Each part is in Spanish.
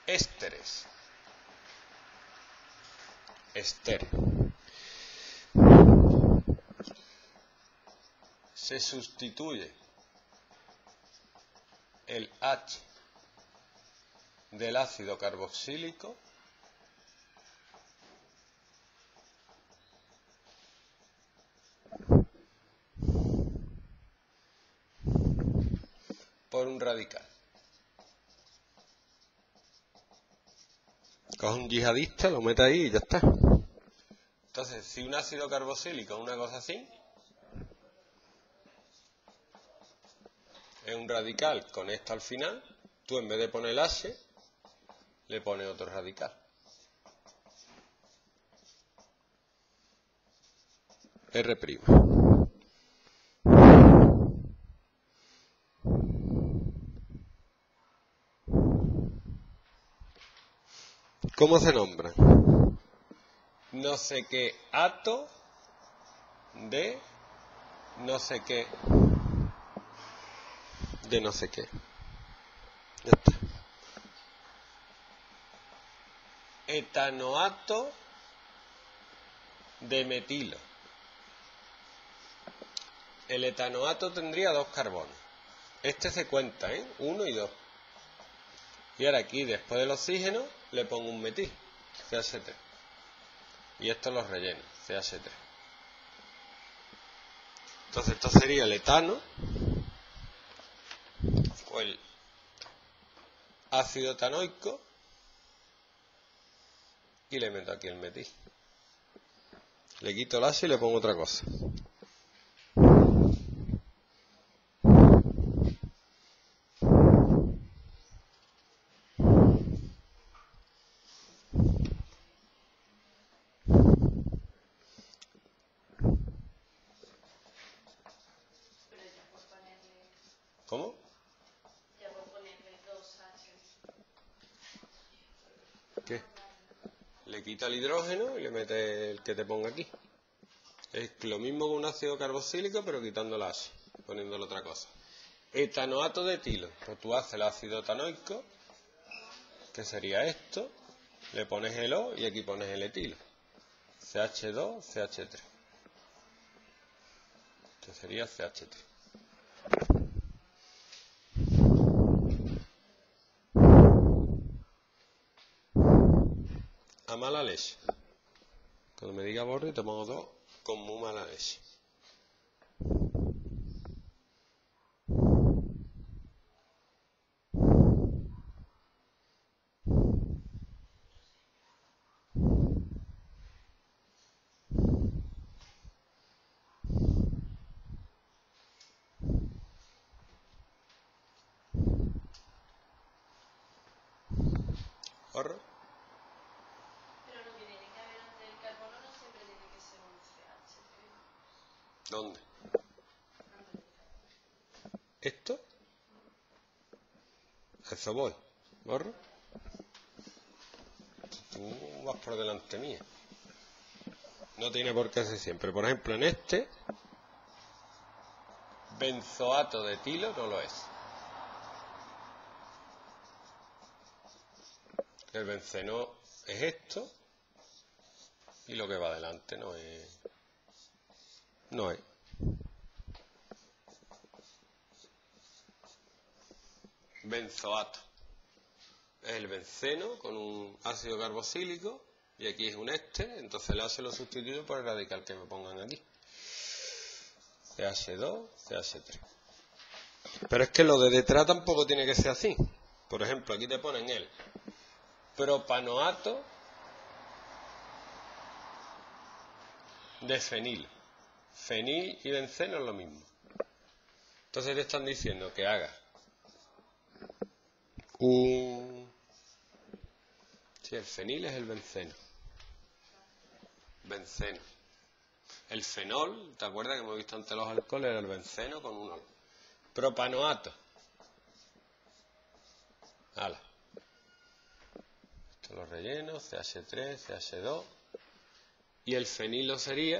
ésteres. Éster. Se sustituye el H del ácido carboxílico por un radical. Coge un yihadista, lo mete ahí y ya está. Entonces, si un ácido carboxílico es una cosa así, es un radical con esto al final, tú en vez de poner el H, le pones otro radical. R'. ¿Cómo se nombra? No sé qué ato de no sé qué de no sé qué. Ya está. Etanoato de metilo. El etanoato tendría 2 carbonos. Este se cuenta, 1 y 2. Y ahora aquí, después del oxígeno, le pongo un metil, CH3. Y esto lo relleno, CH3. Entonces esto sería el etano, o el ácido etanoico, y le meto aquí el metil. Le quito el H y le pongo otra cosa. ¿Cómo? Ya por ponerle 2H. ¿Qué? Le quita el hidrógeno y le mete el que te ponga aquí. Es lo mismo que un ácido carboxílico, pero quitando la H, poniéndole otra cosa. Etanoato de etilo. Pues tú haces el ácido etanoico, que sería esto, le pones el O y aquí pones el etilo. CH2, CH3. Esto sería CH3. A mala leche. Cuando me diga borre, te pongo 2 con muy mala leche. ¿Borro? Pero lo que tiene que haber antes del carbono no siempre tiene que ser un CH, creo. ¿Dónde? Antes del carbono. ¿Esto? Eso voy. ¿Borro? Tú vas por delante mía. No tiene por qué ser siempre. Por ejemplo, en este, benzoato de etilo no lo es. El benceno es esto y lo que va adelante no es. No es. Benzoato. Es el benceno con un ácido carboxílico y aquí es un éster, entonces el H lo sustituyo por el radical que me pongan aquí. CH2, CH3. Pero es que lo de detrás tampoco tiene que ser así. Por ejemplo, aquí te ponen el propanoato de fenil. Fenil y benceno es lo mismo. Entonces te están diciendo que hagas un... Sí, el fenil es el benceno. Benceno. El fenol, ¿te acuerdas que hemos visto antes los alcoholes? Era el benceno con un ol. Propanoato. Hala. Esto lo relleno, CH3, CH2. Y el fenilo sería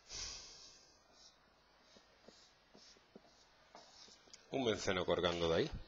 un benceno colgando de ahí.